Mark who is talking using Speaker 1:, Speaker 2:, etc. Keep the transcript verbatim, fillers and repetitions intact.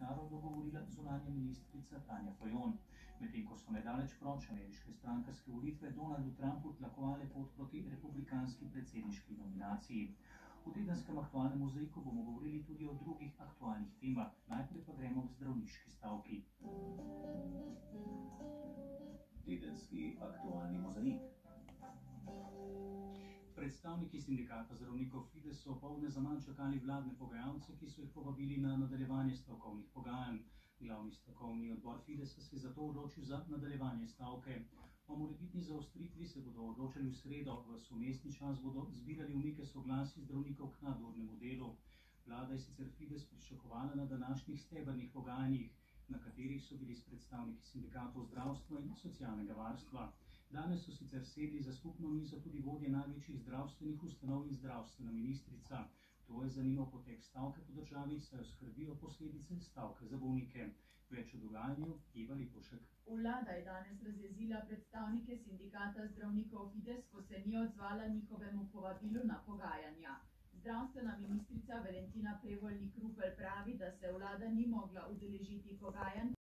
Speaker 1: narodov dogovorila zunanja ministrica Tanja Fajon. Medtem ko so nedaleč proč ameriške strankarske volitve Donaldu Trumpu tlakovale pot proti republikanski predsedniški nominaciji. V tedenskem aktualnem mozaiku bomo govorili tudi o drugih aktualnih temah. Najprej pa gremo k zdravniški stavki. Tedenski aktualni mozaik. Predstavniki sindikata zdravnikov Fides so opoldne zaman čakali vladne pogajalce, ki so jih povabili na nadaljevanje stavkovnih pogajanj. Glavni stavkovni odbor Fidesa se je zato odločil za nadaljevanje stavke. O morebitni zaostritvi se bodo odločali v sredo. V sumestni čas bodo zbirali umike soglasij zdravnikov k nadurnemu delu. Vlada je sicer Fides pričakovala na današnjih stebrnih pogajanjih, na katerih so bili s predstavniki sindikatov zdravstva in socialnega varstva. Danes so sicer sedli za skupno mizo tudi vodje največjih zdravstvenih ustanov in zdravstvena ministrica. To je zanimal potek stavke po državi, saj jo skrbijo posledice stavke za bolnike. Več o dogajanju Eva Lipovšek.
Speaker 2: Vlada je danes razjezila predstavnike sindikata zdravnikov Fides, ko se ni odzvala njihovemu povabilu na pogajanja. Zdravstvena ministrica Valentina Prevolnik Rupel pravi, da se vlada ni mogla udeležiti pogajanj,